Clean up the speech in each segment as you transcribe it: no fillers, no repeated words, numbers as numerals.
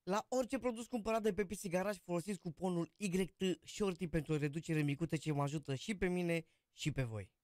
La orice produs cumpărat de pe PC Garage folosiți cuponul YT Shorty pentru o reducere micuță ce mă ajută și pe mine și pe voi.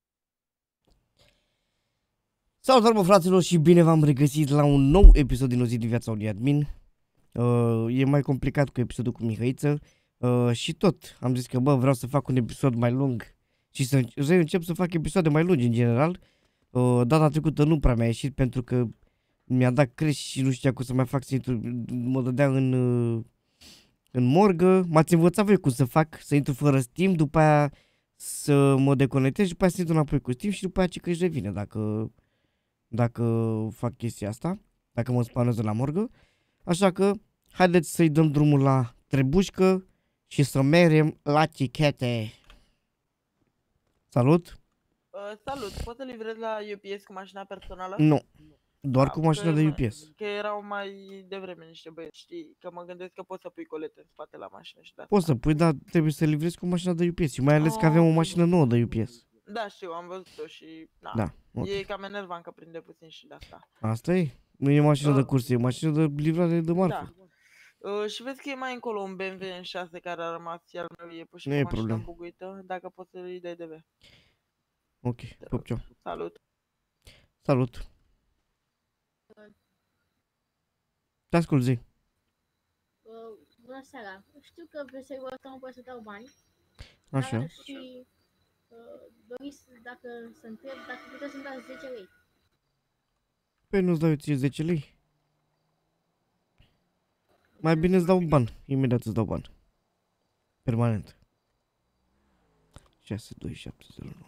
Salutare mă fraților și bine v-am regăsit la un nou episod din O zi din viața unui admin. E mai complicat cu episodul cu Mihăiță și tot am zis că vreau să fac un episod mai lung și să reîncep să fac episoade mai lungi în general. Data trecută nu prea mi-a ieșit pentru că mi-a dat creș și nu știa cum să mai fac, să intru, mă dădea în morgă. M-ați învățat voi cum să fac, să intru fără Steam, după aia să mă deconectez, după aia să intru înapoi cu Steam și după aia că își revine dacă fac chestia asta, dacă mă spanez la morgă. Așa că haideți să-i dăm drumul la trebușcă și să merem la chichete. Salut! Salut, poți să livrezi la UPS cu mașina personală? Nu, doar cu mașina de UPS. Că erau mai devreme niște băieți, știi? Că mă gândesc că poți să pui colete în spate la mașină și de asta. Poți să pui, dar trebuie să livrezi cu mașina de UPS și mai ales că avem o mașină nouă de UPS. Da, știu, am văzut-o și... Da, okay. E cam enervant că prinde puțin și de asta. Asta e? Nu e mașină de curse, e mașină de livrare de marfă. Da. Și vezi că e mai încolo un BMW M6 care a rămas, iar meu e pus și nu cu mașina buguită, dacă poți să-i dai DV. Ok, pup, ceau. Salut. Salut. Te ascult, zi. Bună seara. Știu că pe serverul ăsta nu pot să dau bani. Așa. Și doriți dacă să întreb dacă puteți să-mi dați 10 lei. Păi nu-ți dau eu ție 10 lei? Mai bine îți dau ban. Imediat îți dau ban. Permanent. 62709.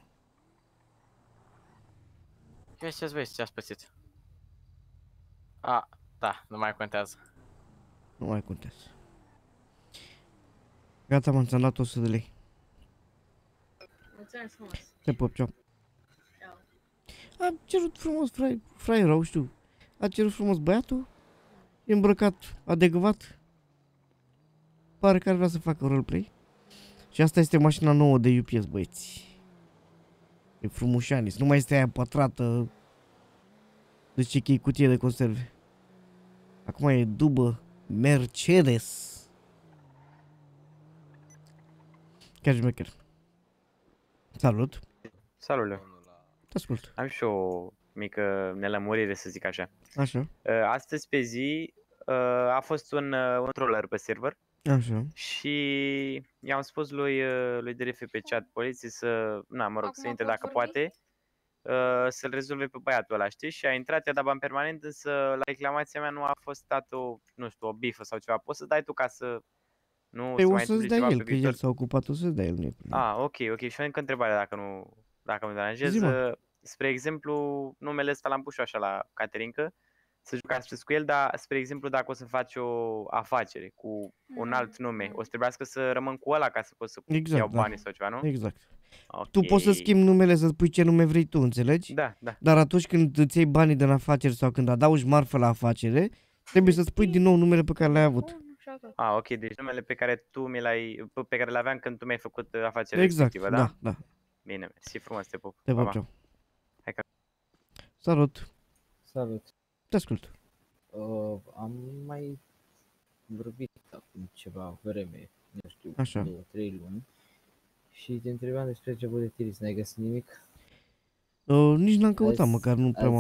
Eu ce-ți vezi, ce-ați pățit? A, da, nu mai contează. Nu mai contează. Gata, m-am ți-am dat 100 de lei. Mulțumesc frumos. Te pup, ceau. Ciao. A cerut frumos, fraierul, știu. A cerut frumos băiatul. E îmbrăcat adecvat. Pare că ar vrea să facă roleplay. Și asta este mașina nouă de UPS, băieți. E frumușanis. Nu mai este aia pătrată. Deci că e cutie de conserve. Acum e dubă Mercedes. Chiar șmecher. Salut. Salut, Leo. Te ascult. Am și o mică nelămurire, să zic așa. Așa. Astăzi pe zi a fost un troller pe server. Așa. Și i-am spus lui DRF pe chat poliției să, să intre dacă poate, să-l rezolve pe băiatul ăla, știi? Și a intrat, i-a dat bani permanent, însă la reclamația mea nu a fost dat o bifă sau ceva. Poți să dai tu ca să nu Păi se o mai să-ți întâmple dea ceva el, pe că viitor? el s-a ocupat, o să-ți dea el. Ok. Și o încă întrebare dacă mă deranjez. Spre exemplu, numele ăsta l-am pus și așa la Caterinca, să jucați cu el, dar, spre exemplu, dacă o să faci o afacere cu un alt nume, o să trebuiască să rămân cu ăla ca să pot să iau banii sau ceva, nu? Exact. Okay. Tu poți să schimbi numele, să spui ce nume vrei tu, înțelegi? Da. Dar atunci când îți iei banii din afacere sau când adaugi marfă la afacere, trebuie să spui din nou numele pe care l-ai avut. Ok, deci numele pe care pe care l-aveam când tu mi-ai făcut afacerea respectivă, da? Da. Bine, mersi frumos, te pup. Te pup, ceau. Hai că... Salut. Salut. Te ascult. Am mai vorbit acum ceva vreme, nu știu, așa, 2-3 luni, și te întrebam despre jobul de tirist, n-ai găsit nimic? Nici n-am căutat, măcar nu prea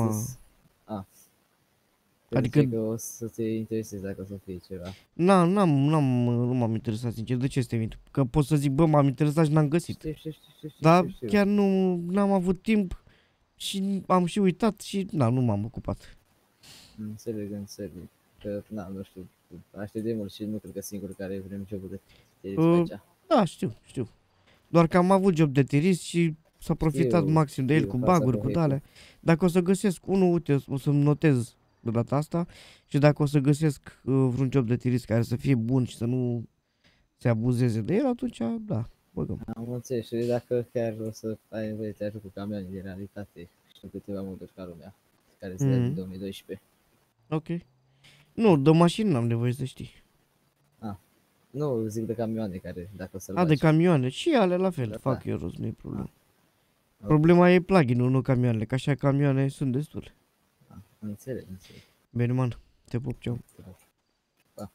Adică că o să te interesezi dacă o să fie ceva. Nu m-am interesat, sincer. De ce stai? Că pot să zic, m-am interesat și n-am găsit. Știu. Dar chiar n-am avut timp și am și uitat și nu m-am ocupat. Înțeleg, că nu știu, aștept de mult și nu cred că singur care vrem jobul de tirist pe aici. Da, știu. Doar că am avut job de tirist și s-a profitat maxim de el cu bug-uri, cu tale. Dacă o să găsesc unul, uite, o să-mi notez de data asta și dacă o să găsesc vreun job de tirist care să fie bun și să nu se abuzeze de el, atunci da, băgăm. Am înțeles și dacă chiar o să ai nevoie de ajutor cu camioane din realitate, știu câteva moduri ca lumea care se din 2012. Ok. Nu, de mașini n-am nevoie să știi. Nu, zic de camioane care, dacă o să-l de camioane. Și ale la fel, fac eu rost, nu-i problemă. Problema e plugin-ul, nu camioanele, că așa camioane sunt destule. Înțeleg. Bine, man, te pup, ceau.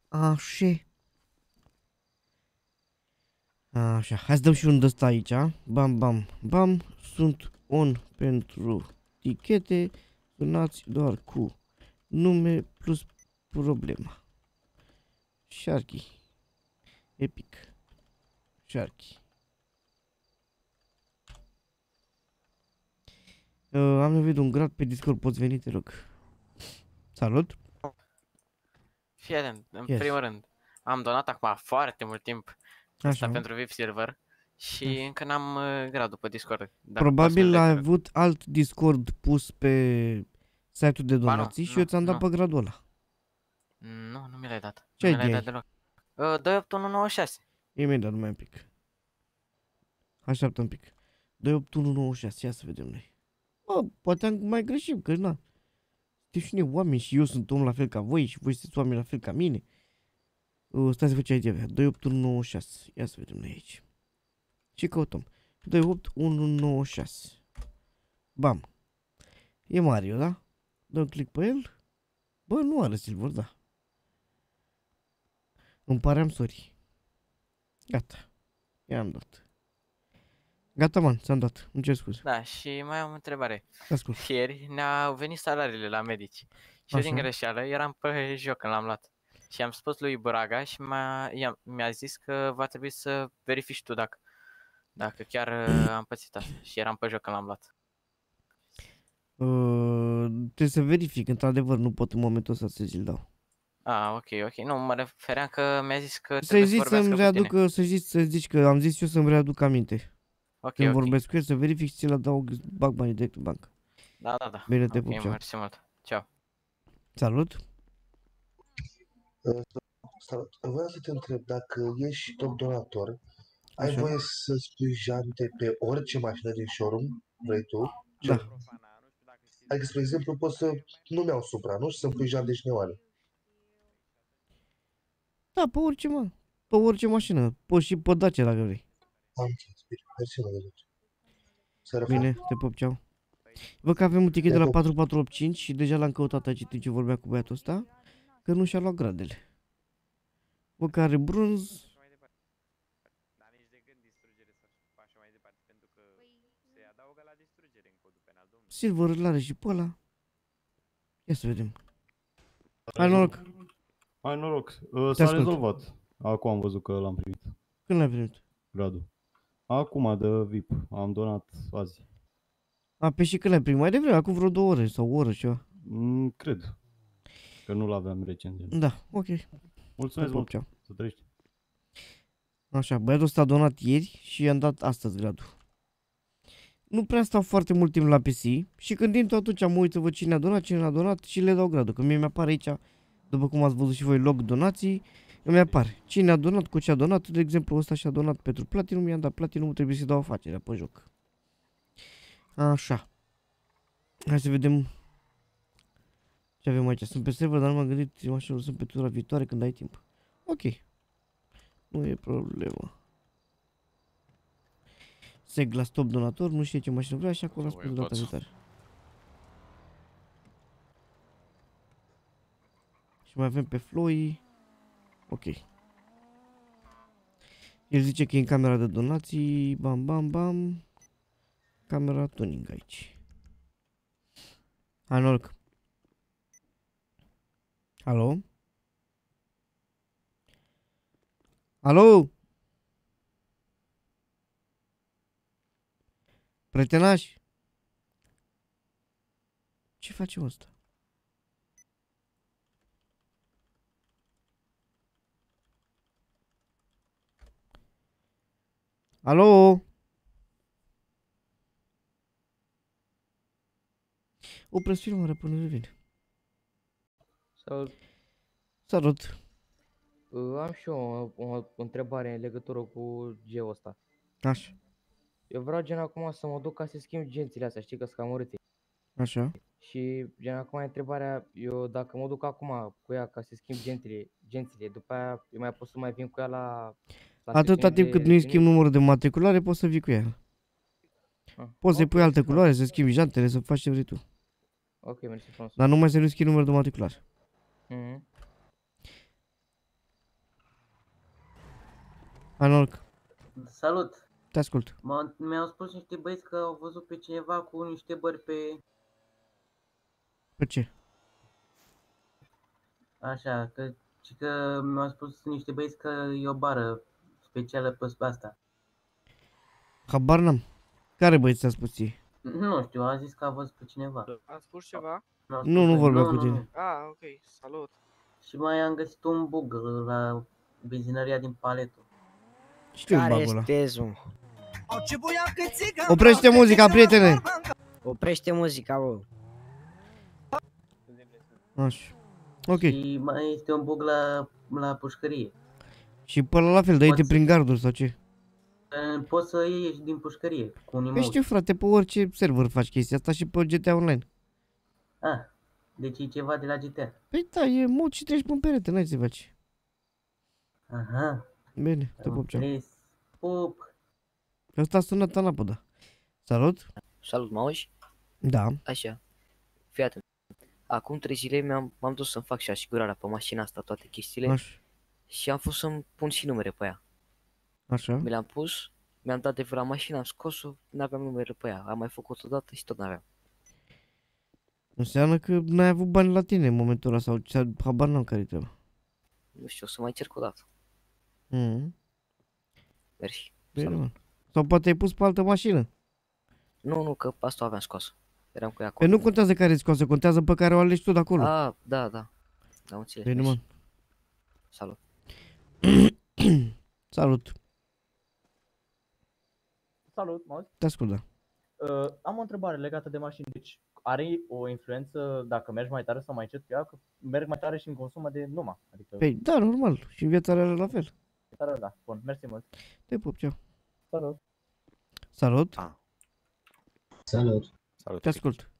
Așa. Așa, hai să dăm și un ăsta aici. Bam, bam, bam. Sunt on pentru tichete. Sunați doar cu nume plus problema. Sharky. Epic. Sharky. Am nevoie de un grad pe Discord, poți veni, te rog. Salut. Fii atent, în Yes. primul rând, am donat acum foarte mult timp asta Așa. pentru VIP Silver și încă n-am gradul pe Discord. Dacă poți Probabil să-mi a dai avut alt Discord pus pe site-ul de donații și eu ți-am dat pe gradul ăla. Nu mi l-ai dat. Ce Nu mi ai l-ai de dat deloc. 28196. Imediat, numai un pic. Așteaptă un pic. 28196, ia să vedem noi. Bă, poate am mai greșit, că na. Știu și noi oameni și eu sunt om la fel ca voi și voi sunteți oameni la fel ca mine. Stai să văd ce ai de avea. 28196. Ia să vedem noi aici. Ce căutăm? 28196. Bam. E Mario, da? Dăm click pe el. Bă, nu are silver, da. Îmi pare, am sorry. Gata. I-am dat. Gata, man, ți-am dat. Îmi cer scuze. Da, și mai am o întrebare. Ascult. Ieri ne-au venit salariile la medici. Și eu din Așa. greșeală eram pe joc când l-am luat. Și am spus lui Buraga și mi-a zis că va trebui să verifici tu dacă chiar am pățit asta. Și eram pe joc când l-am luat. Trebuie să verific, într-adevăr, nu pot în momentul ăsta să zi-l dau. Ok. Nu, mă refeream că mi-a zis că Să-i trebuie să zici vorbească să-mi cu tine. readucă, să zici că am zis eu să-mi readuc aminte. Ok. Când vorbesc cu el, să verific și ți-l dau, bag banii direct în bancă. Da. Bine, te Ok, pup, ceau. mersi mult. Ceau. Salut. Salut. Vreau să te întreb, dacă ești top donator, ai Așa. voie să spui jante pe orice mașină din showroom vrei tu? Da. Adică, spre exemplu, pot să nu-mi iau Supra, nu? Și să-mi pui jante șneoane. Da, pe orice, mă. Pe orice mașină. Poți și pe Dacia dacă vrei. Am înțeles, bine. Mersi, mă, de seara fain. Bine, te pup, ceau. Văd că avem un tichet de Te la pup. 4485 și deja l-am căutat aici timp ce vorbea cu băiatul ăsta, că nu și-a luat gradele. Văd că are bronz. Dar nici de gând distrugere să faci așa mai departe, pentru că se adaugă la distrugere în codul penal, domnule. Silver îl are și pe ăla. Ia să vedem. Hai noroc. Hai noroc. Te S-a ascult. rezolvat. Acum am văzut că l-am primit. Când l-ai primit? Gradul. Acum de VIP. Am donat azi. A, pe și când l-ai primit? Mai devreme, acum vreo 2 ore sau o oră ceva. Cred. Că nu l-aveam recent. Da, ok. Mulțumesc Te pup, mult. ceau. Să trăiești. Așa, băiatul ăsta a donat ieri și i-am dat astăzi gradul. Nu prea stau foarte mult timp la PC și când intru atunci mă uit să văd cine a donat, cine a donat și le dau gradul. Că mie mi-apare aici, după cum ați văzut și voi, log donații, îmi apare cine a donat, cu ce a donat. De exemplu, ăsta și-a donat pentru Platinum, i-am dat Platinum, trebuie să-i dau afacerea pe joc. Așa. Hai să vedem ce avem aici. Sunt pe server, dar nu m-am gândit, mașinile sunt pe tura viitoare când ai timp. Ok. Nu e problemă. Seg la stop donator, nu știe ce mașină vrea și acolo spune data viitoare. Și mai avem pe Floi. Ok. El zice că e în camera de donații. Bam, bam, bam. Camera tuning aici. Hai noroc. Alo? Alo? Prietenaș? Ce face ăsta? Alo? Opresc filmarea până revin. Salut. Salut. Am și eu o întrebare în legătură cu Geo ăsta. Așa. Eu vreau gen acum să mă duc ca să schimb gențile astea, știi că sunt cam urâte. Așa. Și gen acum e întrebarea, eu dacă mă duc acum cu ea ca să schimb gențile, după aia eu mai pot să mai vin cu ea la Atâta timp cât nu-i schimb numărul de matriculare, poți să vii cu ea. Poți să-i pui altă culoare, să schimbi jantele, să faci ce vrei tu. Ok, mersi frumos. Dar numai să nu schimbi numărul de matriculare. Hai noroc, Salut! te ascult. Mi-au spus niște băieți că au văzut pe cineva cu niște bări pe... Pe ce? Așa, că mi-au spus niște băieți că e o bară specială pe asta. Habar n-am. Care băieți ți-a spus ție? Nu știu, a zis că a văzut pe cineva. Am spus ceva? Mi-au Nu, spus nu că- vorbeam cu tine. Ah, ok, salut. Și mai am găsit un bug la benzinăria din Paletul. Știu bagul ăla. Tezul. Oprește muzica, prietene! Oprește muzica, bă. Așa. Ok. Și mai este un bug la pușcărie. Și pe ăla la fel, dă-te Poți- prin garduri sau ce? Poți să ieși din pușcărie cu un Păi emote. știu, frate, pe orice server faci chestia asta și pe GTA Online. Ah, deci e ceva de la GTA. Păi da, e mod și treci pe un perete, n-ai ce să faci. Aha. Bine, te pup, ceau. Înțeles. Pup. Ăsta a sunat Anapoda. Salut? Salut, mă auzi? Da. Așa. Fii atent. Acum 3 zile m-am dus să-mi fac și asigurarea pe mașina asta, toate chestiile. Așa. Și am fost să-mi pun și numere pe ea. Așa. Mi le-am pus, mi-am dat de la mașină, am scos-o, n-aveam numere pe ea. Am mai făcut o dată și tot n-aveam. Înseamnă că n-ai avut bani la tine în momentul ăla sau habar n-am care te Nu știu, o să mai încerc o dată. Mersi. Bine, Salut. mă. Sau poate ai pus pe altă mașină. Nu, că asta o aveam scos. Eram cu ea Păi acolo. nu contează care îți scoase, contează pe care o alegi tu de acolo. Ah, da. Am înțeles. Bine, mersi. mă. Salut. Salut. Salut, mă auzi? Te ascult, da. Am o întrebare legată de mașini. Deci are o influență dacă mergi mai tare sau mai încet pe ea? Că merg mai tare și în consumă de numai. Adică... Păi da, normal. Și în viața reală la fel. Da. Bun, mersi mult. Te pup, ceau. Salut. Salut. Salut. Te ascult.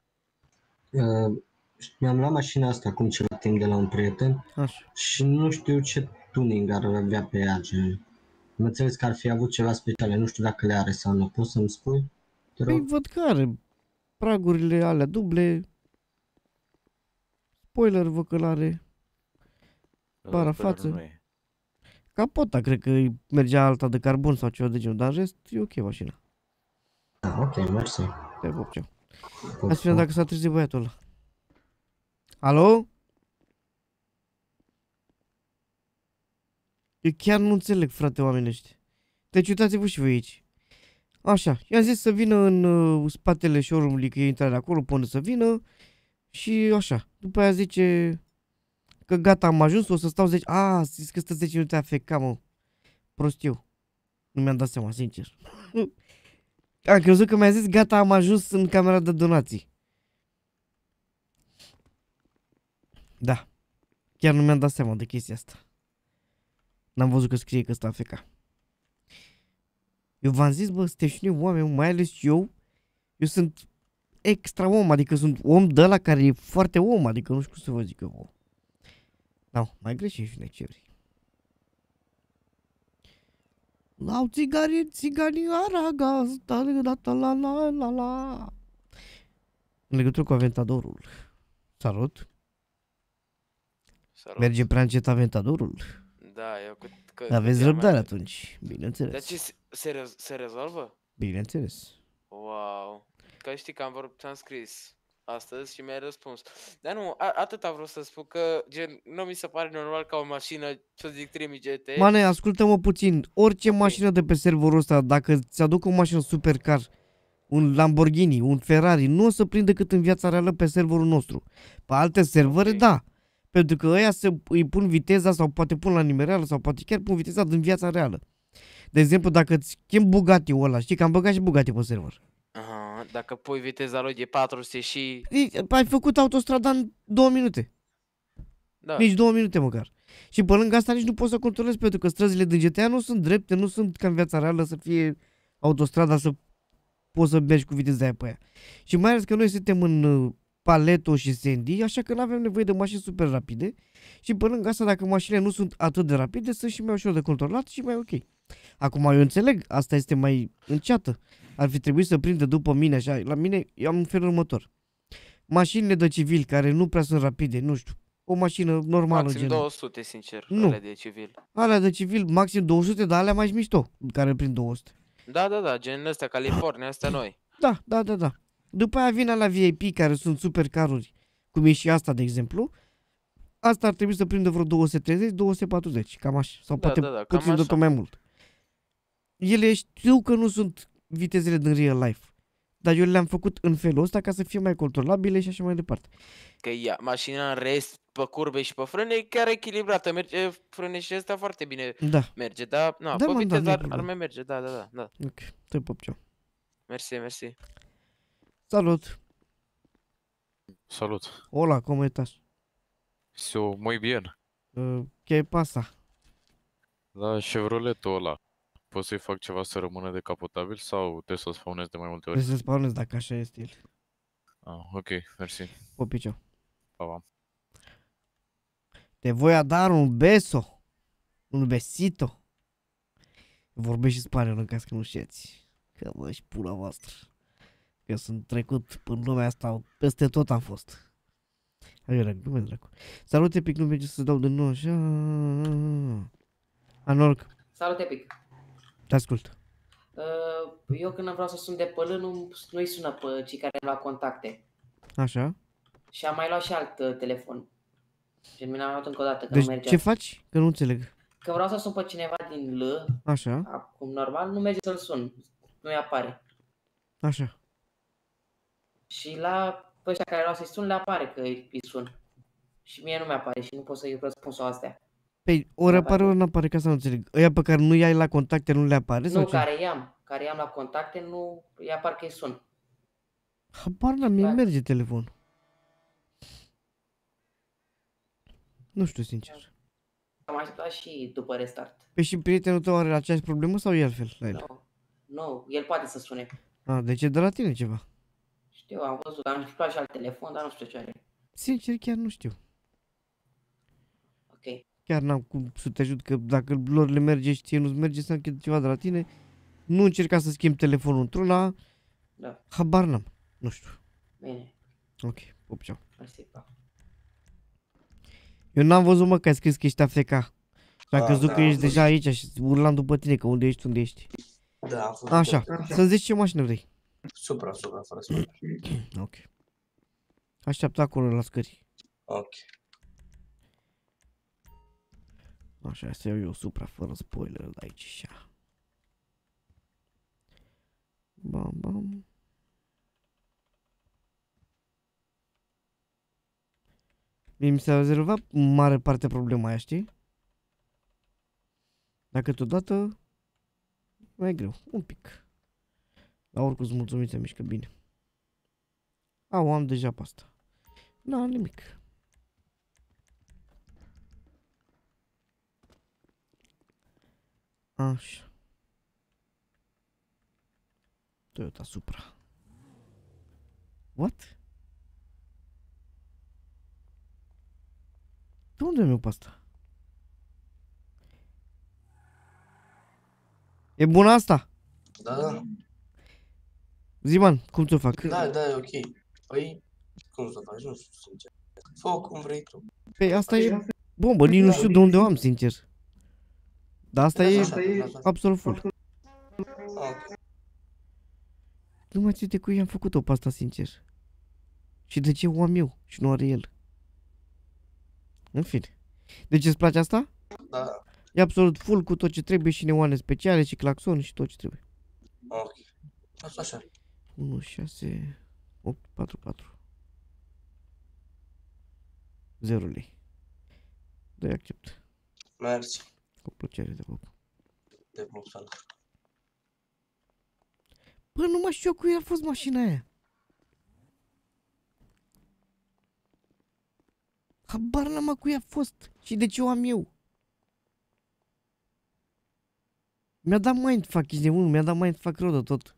Mi-am luat mașina asta acum ceva timp de la un prieten. Așa. Și nu știu ce tuning ar avea pe ea, gen. Am înțeles că ar fi avut ceva speciale, nu știu dacă le are sau nu. Poți să-mi spui? Te rog. Păi văd că are pragurile alea duble. Spoiler văd că are. Bara față. Capota, cred că îi mergea alta de carbon sau ceva de genul, dar în rest e ok mașina. Ok, mersi. Te pup, ceau. Hai să vedem dacă s-a trezit băiatul ăla. Alo? Eu chiar nu înțeleg, frate, oamenii ăștia. Deci uitați-vă și voi aici. Așa, i-am zis să vină în spatele showroom-ului, că e intrarea acolo, până să vină. Și așa, după aia zice că gata, am ajuns, o să stau 10... A, zis că stă 10 minute AFK, mă. Prostiu. Nu mi-am dat seama, sincer. Am crezut că mi-a zis gata, am ajuns în camera de donații. Da. Chiar nu mi-am dat seama de chestia asta. N-am văzut că scrie că stă AFK. Eu v-am zis, bă, sunteți și noi oameni, mai ales eu. Eu sunt extra om, adică sunt om de ăla care e foarte om, adică nu știu cum să vă zic eu. Da, mai greșim și noi ce vrei. Lau țiganii aragaz, la. În legătură cu Aventadorul. Salut. Salut. Merge prea încet Aventadorul. Da, eu că Aveți răbdare atunci, bineînțeles. Dar ce se rezolvă? Bineînțeles. Wow. Că știi că ți-am scris astăzi și mi-ai răspuns. Dar nu, atâta vreau să spun că gen, nu mi se pare normal ca o mașină, să zic 3000 GT. Mane, ascultă-mă puțin. Orice mașină de pe serverul ăsta, dacă ți-aduc o mașină supercar, un Lamborghini, un Ferrari, nu o să prind decât în viața reală pe serverul nostru. Pe alte servere, da. Pentru că ăia îi pun viteza sau poate pun la nimereală sau poate chiar pun viteza din viața reală. De exemplu, dacă îți chem Bugatti-ul ăla, știi că am băgat și Bugatti pe server. Aha, dacă pui viteza lui de 400 și... Ai făcut autostrada în 2 minute. Da. Nici 2 minute măcar. Și pe lângă asta nici nu poți să controlezi, pentru că străzile din GTA nu sunt drepte, nu sunt ca în viața reală să fie autostrada să poți să mergi cu viteza aia pe aia. Și mai ales că noi suntem în Paleto și Sandy, așa că nu avem nevoie de mașini super rapide. Și pe lângă asta, dacă mașinile nu sunt atât de rapide, sunt și mai ușor de controlat și mai ok. Acum eu înțeleg, asta este mai înceată. Ar fi trebuit să prindă după mine așa. La mine eu am în felul următor. Mașinile de civil care nu prea sunt rapide, nu știu, o mașină normală. Maxim gen. 200, sincer, Nu. alea de civil. Alea de civil, maxim 200, dar alea mai mișto, care prin 200. Da, gen ăstea, California, astea noi. Da. După aia vine la VIP, care sunt super caruri, cum e și asta, de exemplu. Asta ar trebui să prindă vreo 230-240, cam așa. Sau poate cam puțin de așa. tot mai mult. Ele știu că nu sunt vitezele din real life. Dar eu le-am făcut în felul ăsta ca să fie mai controlabile și așa mai departe. Că mașina în rest, pe curbe și pe frâne, e chiar echilibrată. Merge frâne și ăsta foarte bine Da. merge. Da, Da, pe mă, viteză da, ar mai merge. Da. Ok, te pup, ceau. Mersi. Salut. Salut. Hola, ¿cómo estás? Muy bien. ¿Qué pasa? La Chevroletul ăla, pot să-i fac ceva să rămână decapotabil sau trebuie să spawnez de mai multe ori? Trebuie să spawnezi dacă așa este el. Ok, mersi. Popi, ceau. Pa. Te voy a dar un beso. Un besito. Vorbești și spaniol în caz că nu știți. Că mă, și pula voastră. Că sunt trecut în lumea asta, peste tot am fost. Hai, glume, dracu. Salut, Epic, nu merge să dau de nou așa. Anoroc. Salut, Epic. Te ascult. Eu când vreau să sun de pe L, nu-i sună pe cei care am luat contacte. Așa. Și am mai luat și alt telefon. Și mi l-am luat încă o dată, că Deci nu mergea. ce faci? Că nu înțeleg. Că vreau să sun pe cineva din L, Așa. acum normal, nu merge să-l sun. Nu-i apare. Așa. Și la pe ăștia care vreau să-i sun, le apare că îi sun. Și mie nu mi-apare și nu pot să-i răspunsul astea. Păi, ori apare, ori nu apare, ca să nu înțeleg. Ăia pe care nu i-ai la contacte nu le apare? Nu, Sau ce? care i-am la contacte, nu îi apar că îi sun. Habar n-am, mie merge telefonul. Nu știu, sincer. Am așteptat și după restart. Păi și prietenul tău are aceeași problemă sau e altfel la el? Nu, el poate să sune. Deci e de la tine ceva. Știu, am văzut, am luat și alt telefon, dar nu știu ce are. Sincer, chiar nu știu. Ok. Chiar n-am cum să te ajut, că dacă lor le merge și ție nu-ți merge să închid ceva de la tine, nu încerca să schimbi telefonul într-una. Da. Habar n-am. Nu știu. Bine. Ok, pop, ceau. Mersi, pa. Eu n-am văzut, mă, că ai scris că ești AFK. Și am crezut da, că am ești deja aici și urlam după tine, că unde ești. Da, am fost Așa, acolo. să-mi zici ce mașină vrei. Supra, fără spoiler. Ok. Așteaptă acolo la scări. Ok. Așa, să iau eu Supra fără spoiler de aici și așa. Bam. Mie mi s-a rezolvat în mare parte problema aia, știi? Dacă totodată mai e greu, un pic. Dar oricum sunt mulțumit, se mișcă bine. Am deja pe asta. Nimic. Așa. Toyota Supra. What? De unde am eu pe asta? E bună asta? Da. Zi-man, cum ți-o fac? Da, e ok. Păi, cum să faci? Nu știu, sincer. Fă cum vrei tu. Păi asta e bombă, nici nu știu de unde o am, sincer. Dar asta e absolut full. Nu mai țin de cui am făcut-o pe asta, sincer. Și de ce o am eu și nu are el? În fine. Deci îți place asta? Da. E absolut full cu tot ce trebuie și neoane speciale și claxon și tot ce trebuie. Ok. Așa. 1, 6, 8, 4, 4. 0 lei. Dă-i accept. Mersi. Cu plăcere, te pup. Te pup, salut. Bă, nu mai știu cui a fost mașina aia. Habar n-am cui a fost și de ce o am eu. Mi-a dat mindfuck, ești nebun, mi-a dat mindfuck rău de tot.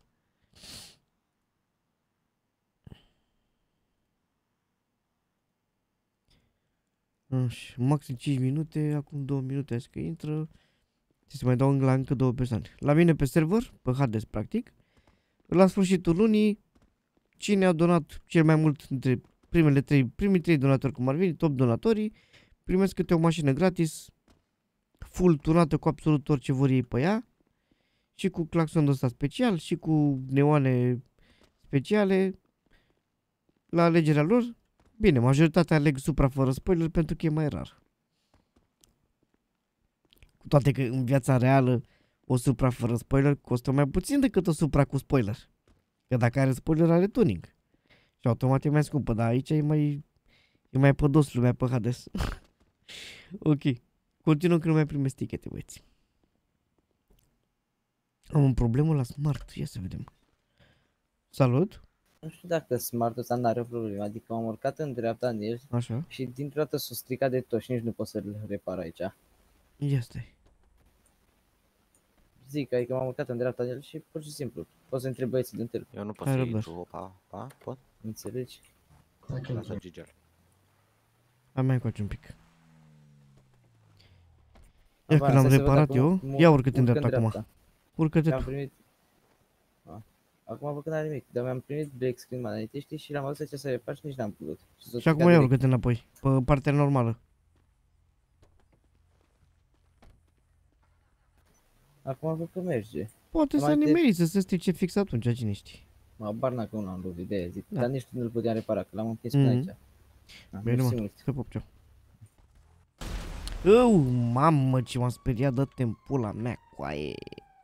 Așa, maxim 5 minute, acum 2 minute așa că intră. Și se mai dau la încă 2 persoane. La mine pe server, pe Hades practic. La sfârșitul lunii, cine a donat cel mai mult între primii 3 donatori cum ar veni, top donatorii, primesc câte o mașină gratis, full tunată cu absolut orice vor ei pe ea și cu claxon ăsta special și cu neoane speciale la alegerea lor. Bine, majoritatea aleg Supra fără spoiler pentru că e mai rar. Cu toate că în viața reală o Supra fără spoiler costă mai puțin decât o Supra cu spoiler. Că dacă are spoiler are tuning. Și automat e mai scumpă, dar aici e mai pădos lumea pe Hades. Ok. Continuăm că nu mai primesc tichete, băieți. Am un problemă la Smart, ia să vedem. Salut. Nu știu dacă Smart-ul ăsta n-are probleme, adică m-am urcat în dreapta în el Așa. și dintr-o dată s-a stricat de tot și nici nu pot să-l repar aici. Este. Zic, adică m-am urcat în dreapta în el și pur și simplu, poți să întreb băieții din târg. Eu nu pot Hai, să Robert. intru, opa, pot? Înțelegi? Lasă Gigel. Hai mai încoace un pic. Ia Ba, că l-am stai să văd reparat acum, eu. Ia urcă-te în urc dreapta acum. Urcă-te Am tu. primit... Acum văd că n-are nimic, dar mi-am primit black screen manete, știi, și l-am văzut ce să repar și nici n-am putut. Și acum ia urcă-te înapoi, pe partea normală. Acum văd că merge. Poate să nimerit, să se strice fix atunci, cine știe. Mă, bar n-a că nu am lovit de aia, zic, Da. dar nici nu-l puteam repara, că l-am închis până aici. Bine, mersi mă, mult. să pop. Mamă, ce m-am speriat, dă-te în pula mea, coaie.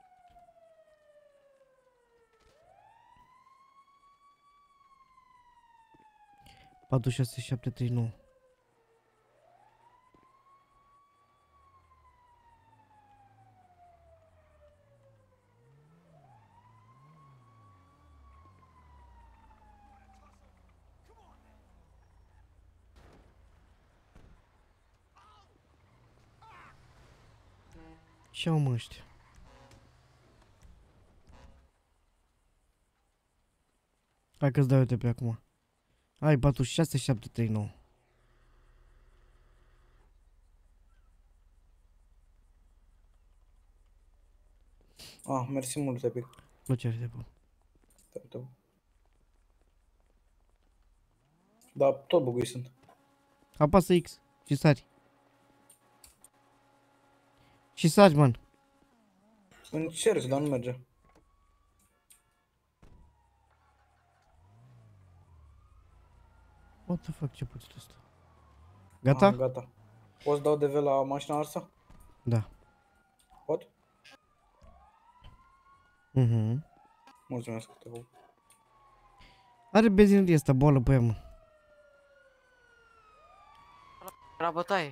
Patru, 6, 7, 3, 9. Ce-au mă ăștia? Hai că-ți dau eu pe acum. Hai, 4, 6, 7, 3, 9. Mersi mult, Epic. Plăcere, Tepo. Da, tot bugui sunt. Apasă X și sari. Și sari, man. Încerc, dar nu merge. What the fuck, ce puțin ăsta? Gata? Gata. Poți dau DV la mașina arsă? Da. Pot? Mulțumesc, te pup. Are benzinărie asta, boală pe ea, mă. La bătaie.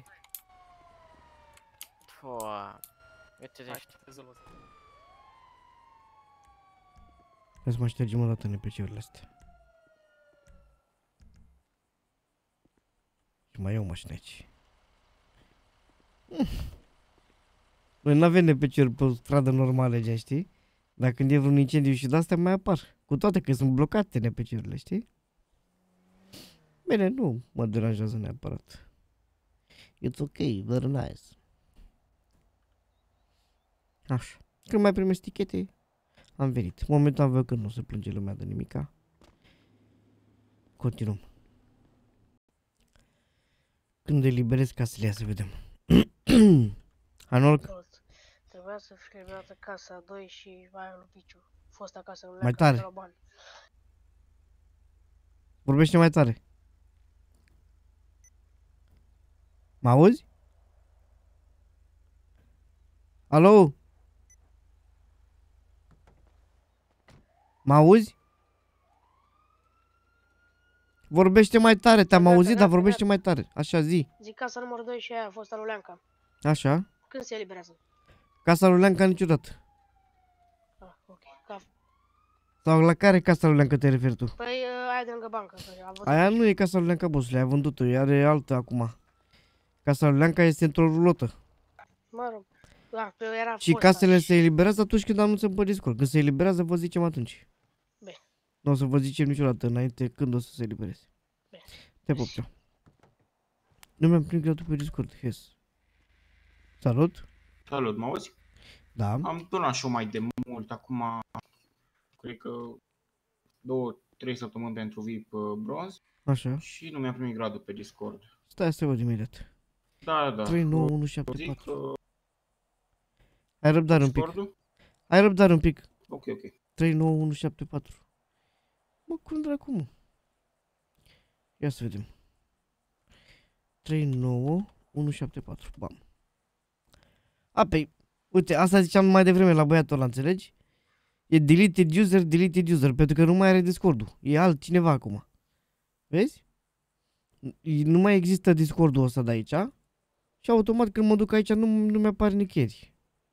Foa. Uite-te ăștia. Hai să mă ștergem o dată NPC-urile astea. Și mai iau mașina aici. Noi n-avem NPC-uri pe stradă normală, gen, știi? Dar când e vreun incendiu și de-astea mai apar. Cu toate că sunt blocate NPC-urile, știi? Bine, nu mă deranjează neapărat. It's ok, very nice. Așa. Când mai primesc tichete, am venit. Momentan văd că nu se plânge lumea de nimica. Continuăm. Când eliberez casele, ia să vedem. Anolc? Trebuia să fie eliberată casa 2 și aia lui Piciu. Fosta casa lui Mai Leaca, tare. de la bani. Vorbește mai tare. Mă auzi? Alo? Mă auzi? Vorbește mai tare, te-am auzit, dar vorbește mai tare. Așa, zi. Zic casa numărul 2 și aia, fosta lui Leanca. Așa. Când se eliberează? Casa lui Leanca niciodată. Ok. Ca... Sau la care casa lui Leanca te referi tu? Păi aia de lângă bancă. Că am văzut Aia nu e casa lui Leanca, bossule, a vândut-o, are altă acum. Casa lui Leanca este într-o rulotă. Mă rog. Da, că era Și fosta casele se eliberează atunci când anunțăm pe Discord. Când se eliberează, vă zicem atunci. Bine. Nu o să vă zicem niciodată înainte când o să se elibereze. Bine. Te pup, ceau. Nu mi-am primit gratul pe Discord, yes. Salut. Salut, mă auzi? Da. Am donat și eu mai de mult, acum cred că 3 săptămâni pentru VIP bronz Așa. și nu mi-a primit gradul pe Discord. Stai să văd imediat. Da. 39174. Ai răbdare un pic. Discord-ul? Ai răbdare un pic. Ok. 39174. Mă, cum dracu, mă? Ia să vedem. 39174. Bam. Păi, uite, asta ziceam mai devreme la băiatul ăla, înțelegi? E deleted user, pentru că nu mai are Discord-ul. E altcineva acum. Vezi? Nu mai există Discord-ul ăsta de aici. Și automat când mă duc aici nu mi-apare nicăieri.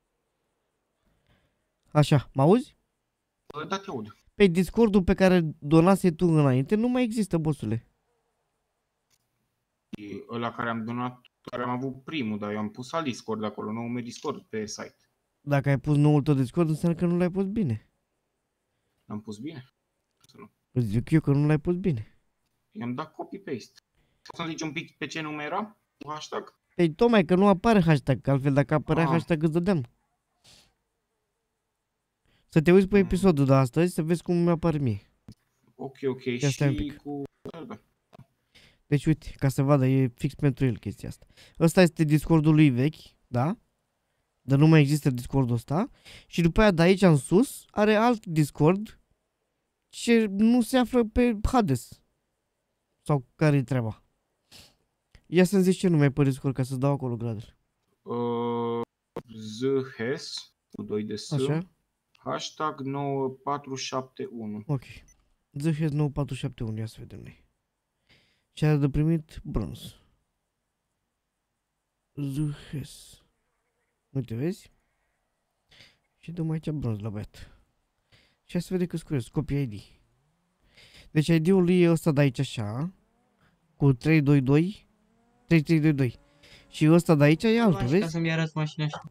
Așa, mă auzi? Da, te aud. Pe Discord-ul pe care donase tu înainte nu mai există, bossule. Ăla care am donat, care am avut primul, dar eu am pus alt Discord acolo, noul meu Discord pe site. Dacă ai pus noul tău Discord, înseamnă că nu l-ai pus bine. L-am pus bine? Îți zic eu că nu l-ai pus bine. I-am dat copy-paste. Poți să-mi zici un pic pe ce nume era? Hashtag? Păi tocmai că nu apare hashtag, că altfel dacă apărea hashtag îți dădeam. Să te uiți pe episodul de astăzi să vezi cum mi-apare mie. Ok. Ia stai un Și pic. cu... Da. Deci uite, ca să vadă, e fix pentru el chestia asta. Ăsta este Discordul lui vechi, da? Dar nu mai există Discordul ăsta. Și după aia de aici în sus are alt Discord ce nu se află pe Hades. Sau care e treaba? Ia să-mi zici ce nume ai pe Discord ca să-ți dau acolo gradele. ZHS cu 2 de S. Așa. Hashtag 9471. Ok. ZHS 9471, ia să vedem noi. Și are de primit bronz. ZHS. Uite, vezi? Și dăm aici bronz la băiat. Și să vede că scuiesc, copy ID. Deci ID-ul lui e ăsta de aici așa. Cu 322. 3322. Și ăsta de aici e altul, vezi? Ca să-mi arăți mașina așa.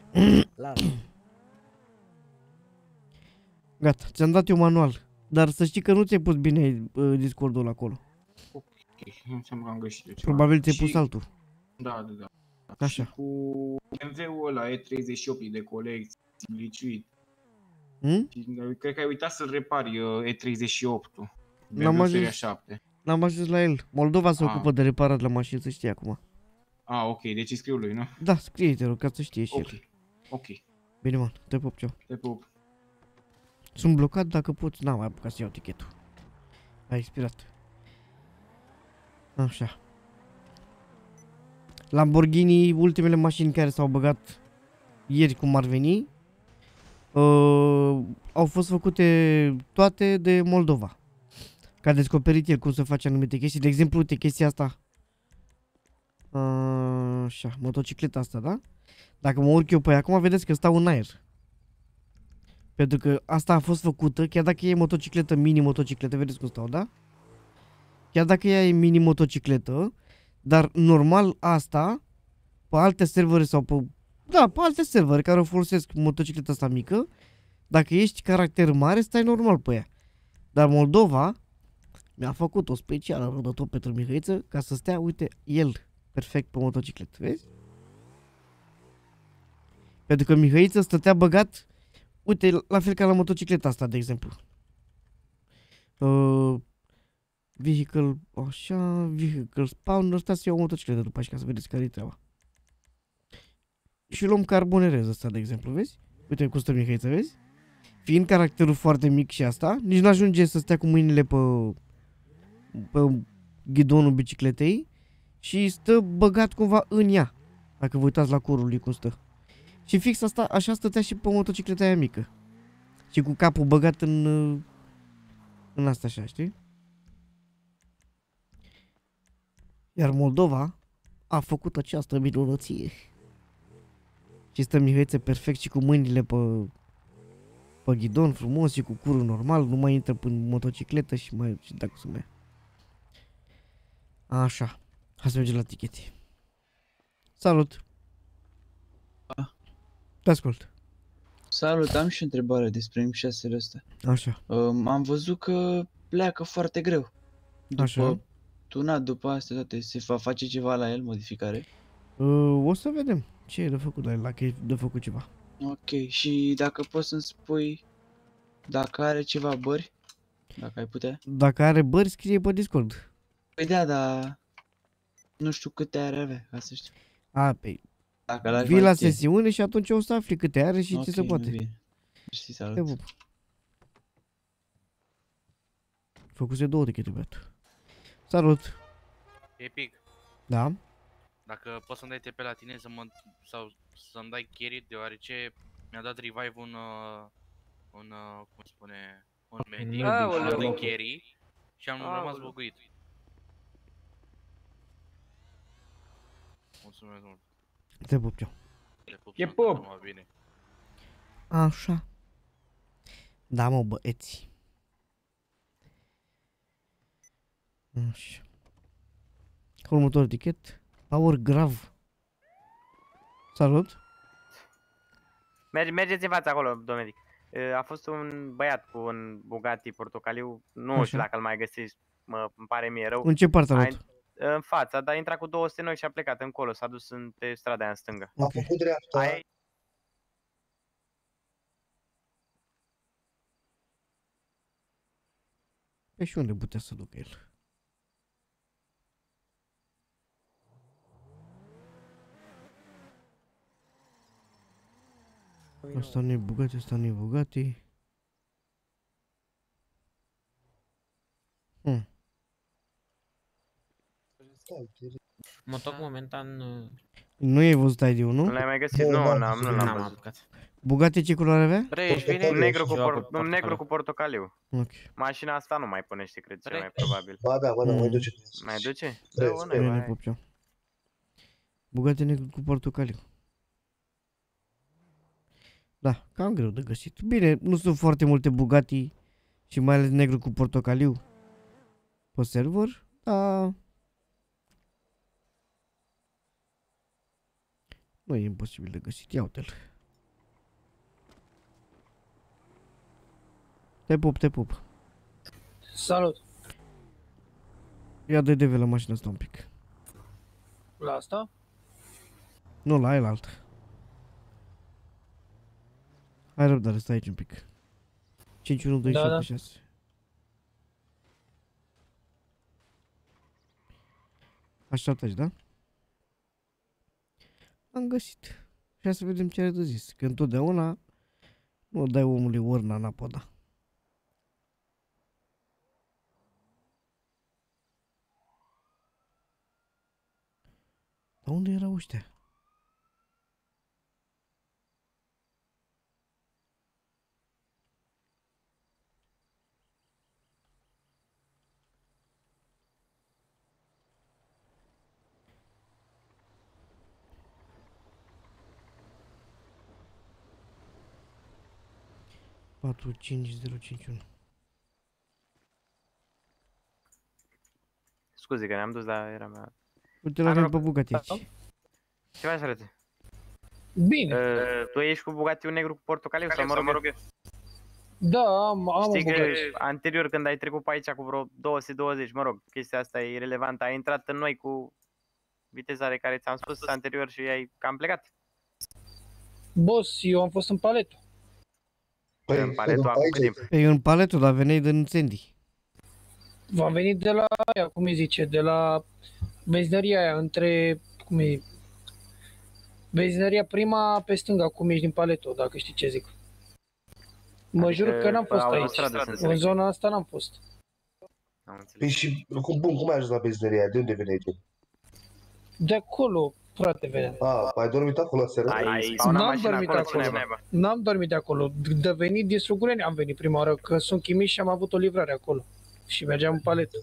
Gata, ți-am dat eu manual. Dar să știi că nu ți-ai pus bine Discord-ul acolo. Ok, înseamnă că am greșit de ceva. Probabil ți-ai pus altul. Da. Așa. Și cu BMW-ul ăla E38 de colecție, gliciuit. Cred că ai uitat să-l repari E38-ul. BMW Seria 7. N-am ajuns la el. Moldova se ocupă de reparat la mașini, să știi acum. Ok, deci îi scriu lui, nu? Da, scrie, te rog, ca să știe și el. Ok. Bine, man, te pup, ceau. Te pup. Sunt blocat, dacă pot, n-am mai apucat să iau tichetul. A expirat. Așa. Lamborghini, ultimele mașini care s-au băgat ieri cum ar veni, au fost făcute toate de Moldova. Că a descoperit el cum să face anumite chestii. De exemplu, uite chestia asta. Așa, motocicleta asta, da? Dacă mă urc eu pe ea, acum vedeți că stau în aer. Pentru că asta a fost făcută, chiar dacă e motocicletă, mini-motocicletă, vedeți cum stau, da? Chiar dacă ea e mini-motocicletă, dar normal asta, pe alte servere sau pe... Da, pe alte servere care o folosesc motocicleta asta mică, dacă ești caracter mare, stai normal pe ea. Dar Moldova mi-a făcut o specială rodător pentru Mihăiță ca să stea, uite, el perfect pe motocicletă, vezi? Pentru că Mihăiță stătea băgat, uite, la fel ca la motocicleta asta, de exemplu. Vehicle, așa, vehicle spawn, ăsta să iau o motocicletă după aceea ca să vedeți care e treaba. Și luăm carbonierez ăsta, de exemplu, vezi? Uite cum stă Mihăiță, vezi? Fiind caracterul foarte mic și asta, nici nu ajunge să stea cu mâinile pe ghidonul bicicletei și stă băgat cumva în ea, dacă vă uitați la curul lui cum stă. Și fix asta, așa stătea și pe motocicleta aia mică. Și cu capul băgat în asta așa, știi? Iar Moldova a făcut această minunăție. Și stă Mihăiță perfect și cu mâinile pe ghidon frumos și cu curul normal, nu mai intră pe motocicletă și mai și dacă să mai. Așa. Hai să mergem la tichete. Salut. Te ascult. Salut, am și o întrebare despre M6-ul ăsta. Așa. Am văzut că pleacă foarte greu. Așa. Tunat după astea toate, se va face ceva la el, modificare? O să vedem ce e de făcut la el, dacă e de făcut ceva. Ok, și dacă poți să-mi spui dacă are ceva bări? Dacă ai putea. Dacă are bări, scrie pe Discord. Păi da, dar nu știu câte are avea, ca să știu. A, pe Dacă l-aș vii mai la ține. sesiune și atunci o să afli câte are și ce se Ok, poate. bine. Știi, Te salut. pup. Făcuse 2 tichete, băiat. Salut. Epic, Da? dacă poți să-mi dai TP la tine sau să-mi dai carry, deoarece mi-a dat revive cum spune, un medic, Aoleu. de carry și am rămas Aoleu. buguit. Mulțumesc mult. Te pup eu. Le pup. E să pup. toată lumea bine. Așa. Da, mă, băieți. Așa. Următor tichet. Power grav. Salut. Mergeți în fața acolo, domnul medic. A fost un băiat cu un Bugatti portocaliu, nu știu dacă îl mai găsești, îmi pare mie rău. În ce parte a luat? În fața, dar a intrat cu 200 noi și a plecat încolo, s-a dus pe strada aia în stângă. A făcut dreapta. Pe și unde putea să ducă el? Asta nu e Bugatti, asta nu e Bugatti. Mă toc momentan... Nu ai văzut ID-ul, nu? Nu l-ai mai găsit? Nu, nu l-am văzut. apucat. Bugatti ce culoare avea? Bre, ești bine? Ceva cu Negru cu portocaliu. Ok. Mașina asta nu mai punește, cred, cel mai probabil. Ba da, mai duce. Mai duce? Vezi, Da, Bine, pup eu. Bugatti negru cu portocaliu. Da, cam greu de găsit. Bine, nu sunt foarte multe Bugatti și mai ales negru cu portocaliu pe server, dar nu e imposibil de găsit. Ia uite-l. Te pup, te pup. Salut! Ia dă de la mașina asta un pic. La asta? Nu, la el altă. Hai răbdare, stai aici un pic. 512786. Așteptați, da? Am găsit. Și să vedem ce are de zis. Că întotdeauna nu dai omului urna în apă, da. Dar unde erau ăștia? Patru, 5, 0, 5, 1. Scuze că ne-am dus, dar era mea. Uite la mine pe Bugatti aici. Ce faci, frate? Bine. Tu ești cu Bugatti-ul negru cu portocaliu sau mă rog eu? Da, am Știi un că Bugatti. anterior când ai trecut pe aici cu vreo 220, mă rog, chestia asta e irelevantă, ai intrat în noi cu viteza de care ți-am spus anterior și ai cam plecat. Boss, eu am fost în paletă. În paletul acum cât timp? Păi în paletul, dar veneai din Sandy. V-am venit de la aia, cum îi zice, de la benzinăria aia, între, cum e, benzinăria prima pe stânga, cum ești din paletul, dacă știi ce zic. Mă jur că n-am fost aici, în zona asta n-am fost. Păi și cum ai ajuns la benzinăria? De unde veneai tu? De acolo, frate, veneam. Ai dormit acolo seara? N-am dormit acolo, n-am dormit de acolo, de venit din Strugureni am venit prima oară, că sunt chimiș și am avut o livrare acolo. Și mergeam în paletă.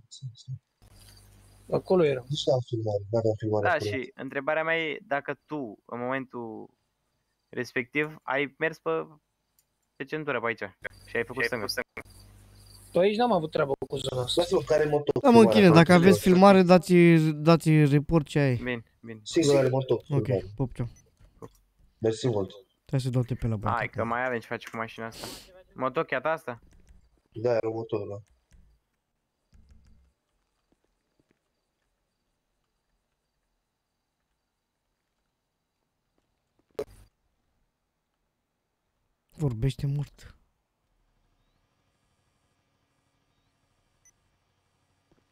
Acolo eram. Da, și întrebarea mea e dacă tu, în momentul respectiv, ai mers pe centură pe aici și ai făcut stângă. Pe aici n-am avut treabă cu zona asta. Da, mă, închine, dacă aveți filmare, dați report ce ai. Bine, bine. Sigur are motor. Ok, pop ceau. Mersi mult. Trebuie să dau pe la bani. Hai că mai avem ce face cu mașina asta. Motochiat asta? Da, era motorul ăla. Vorbește mult.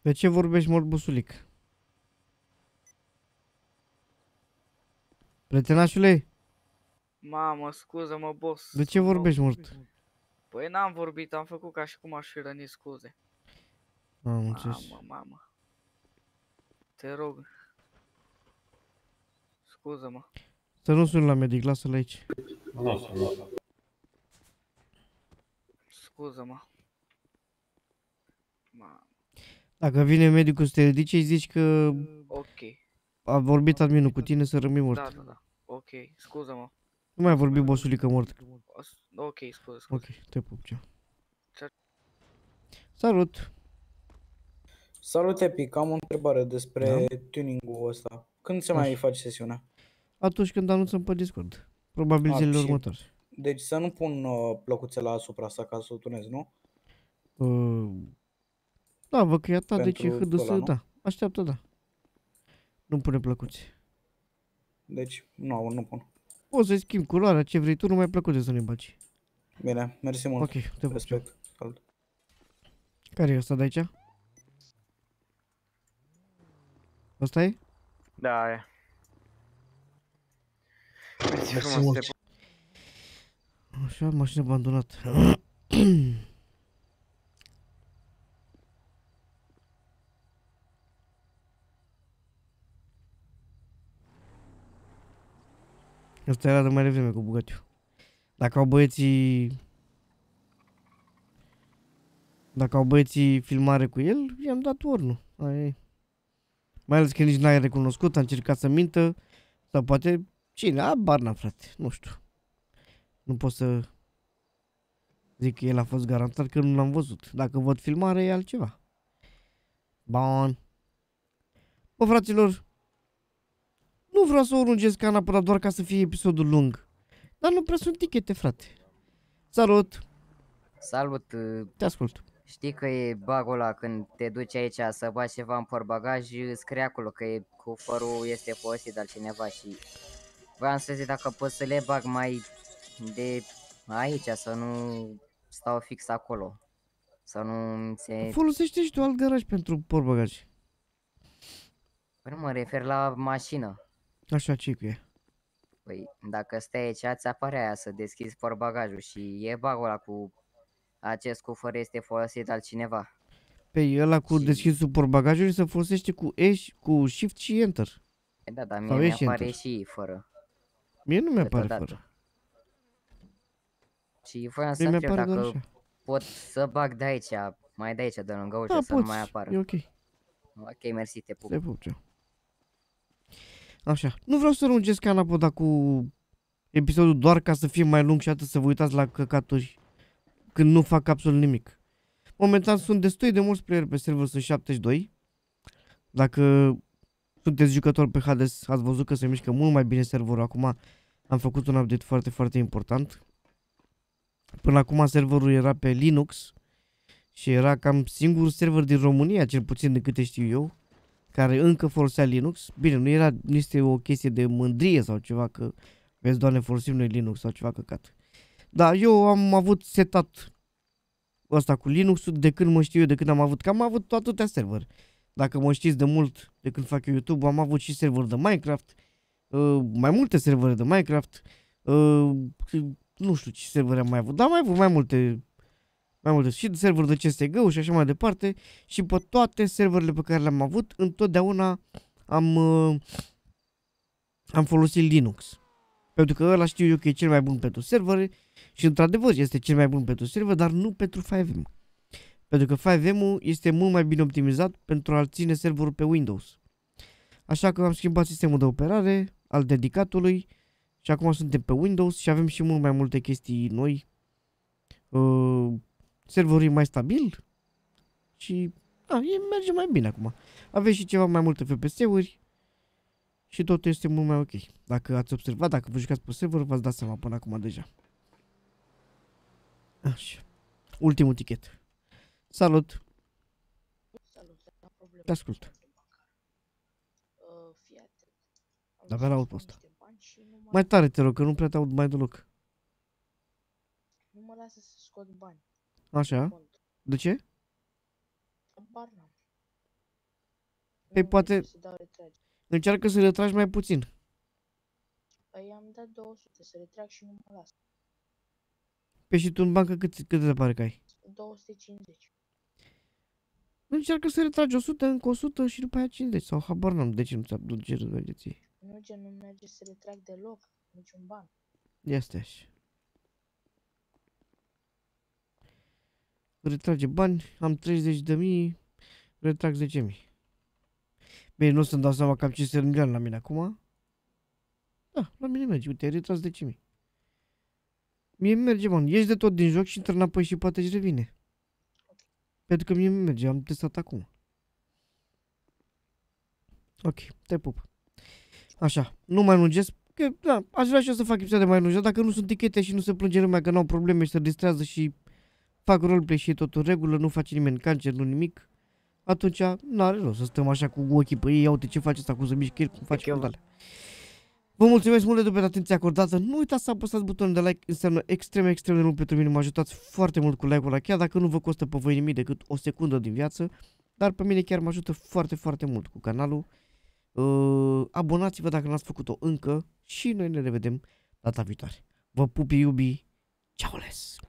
De ce vorbești mult, busulic? Prietenașule? Mamă, scuză-mă, boss. De ce vorbești mult? Păi n-am vorbit, am făcut ca și cum aș fi rănit, scuze. Am înțeles. Mamă. Te rog. Scuză-mă. Să nu suni la medic, lasă-l aici. Scuză-mă. Dacă vine medicul să te ridice, îi zici că Ok. a vorbit adminul cu tine să rămâi mort. Da. Ok, scuză-mă. Nu mai vorbi bosulică mort. Ok, scuze. Ok, te pup, ceau. Ce- Salut! Salut, Epic, am o întrebare despre Da? tuning-ul ăsta. Când se mai face sesiunea? Atunci când anunțăm pe Discord. Probabil zilele și- următoare. Deci să nu pun plăcuțela asupra sa ca să o tunez, nu? Da, văd că e a ta, deci e Pentru HDS, ăla, nu? da. Așteaptă, da. Nu pune plăcuțe. Deci, nu pun. Poți să-i schimbi culoarea, ce vrei tu, numai plăcute să ne bagi. Bine, mersi mult. Ok, te pup. Respect. Salut. Care e ăsta de aici? Ăsta e? Da, e. Mersi mult. Așa, mașină abandonată. Asta era de mai devreme cu Bugatti-ul. Dacă au băieții filmare cu el, i-am dat urnul. Aia e. Mai ales că nici n-ai recunoscut, a încercat să mintă. Sau poate cine? Habar n-am, frate. Nu știu. Nu pot să zic că el a fost garantat, că nu l-am văzut. Dacă văd filmare, e altceva. Bun. Bă, fraților, nu vreau să o lungesc canapă doar ca să fie episodul lung. Dar nu prea sunt tichete, frate. Salut! Salut! Te ascult. Știi că e bugul ăla când te duci aici să bagi ceva în portbagaj, scrie acolo că cufărul este folosit de altcineva și voiam să zic dacă pot să le bag mai de aici, să nu stau fix acolo. Să nu se... Folosește și tu alt garaj pentru portbagaj. Păi nu mă refer la mașină. Așa, ce cu e? Păi dacă stai aici, ți apare aia să deschizi portbagajul și e bugul ăla cu acest cufăr este folosit de altcineva. Pe ăla cu deschisul portbagajului se folosește cu Shift și Enter. Păi da, dar Sau mie ești mi-apare Enter. și fără. Mie nu mi-apare Câteodată. fără. Și voiam să Mie întreb mi-apare doar dacă așa. pot să bag de aici, mai de aici, de lângă ușă, Da, să nu poți, mai apară. e ok. Ok, mersi, te pup. Te pup, ceau. Așa, nu vreau să lungesc canapoda cu episodul doar ca să fie mai lung și atât să vă uitați la căcaturi când nu fac absolut nimic. Momentan sunt destui de mulți player pe server, sunt 72. Dacă sunteți jucători pe Hades, ați văzut că se mișcă mult mai bine serverul. Acum am făcut un update foarte, foarte important. Până acum serverul era pe Linux și era cam singurul server din România, cel puțin de câte știu eu, care încă folosea Linux. Bine, nu este o chestie de mândrie sau ceva că vezi, Doamne, folosim noi Linux sau ceva căcat. Dar eu am avut setat ăsta cu Linux-ul de când mă știu eu, de când am avut, că am avut atâtea server. Dacă mă știți de mult, de când fac eu YouTube, am avut și server de Minecraft, mai multe servere de Minecraft, nu știu ce servere am mai avut, dar am mai avut mai multe și de server de CSGO și așa mai departe. Și pe toate serverele pe care le-am avut, întotdeauna am folosit Linux. Pentru că ăla știu eu că e cel mai bun pentru servere și într-adevăr este cel mai bun pentru server, dar nu pentru 5M. Pentru că 5M-ul este mult mai bine optimizat pentru a ține serverul pe Windows. Așa că am schimbat sistemul de operare al dedicatului și acum suntem pe Windows și avem și mult mai multe chestii noi. Serverul e mai stabil și merge mai bine acum. Aveți și ceva mai multe FPS-uri și totul este mult mai ok. Dacă ați observat, dacă vă jucați pe server, v-ați dat seama până acum deja. Așa. Ultimul tichet. Salut! Te ascult. Dar pe la aud pe ăsta. Mai tare te rog, că nu prea te aud mai deloc. Nu mă lasă să scot bani. Așa? De ce? Habar n-am. Păi poate Să dau retrage. încearcă să retragi mai puțin. Păi am dat 200 să retrag și nu mă las. Păi și tu în bancă cât te pare că ai? 250. Încearcă să retragi 100, încă 100 și după aia 50 sau habar n-am de ce nu ți-a de ce nu merge ție. Nu, gen, nu merge să retrag deloc, niciun ban. Este așa. Retrage bani, am 30.000, retrag 10.000. Bine, nu o să-mi dau seama că am 500 de milioane la mine acum. Da, la mine merge, uite, ai retras 10.000. Mie merge, man, ieși de tot din joc și intră înapoi și poate își revine. Pentru că mie merge, am testat acum. Ok, te pup. Așa, nu mai lungesc, că, da, aș vrea și eu să fac episoade mai lungi, dacă nu sunt tichete și nu se plânge lumea că n-au probleme și se distrează și fac roleplay și e tot în regulă, nu face nimeni cancer, nu nimic, atunci n-are rost să stăm așa cu ochii pe ei, ia uite ce face ăsta cu zămiști, cum face cu tale. Vă mulțumesc mult de pentru atenția acordată, nu uitați să apăsați butonul de like, înseamnă extrem de mult pentru mine, mă ajutați foarte mult cu like-ul ăla, chiar dacă nu vă costă pe voi nimic decât o secundă din viață, dar pe mine chiar mă ajută foarte mult cu canalul. Abonați-vă dacă n-ați făcut-o încă și noi ne revedem data viitoare. Vă pupi, iubi, ceaules!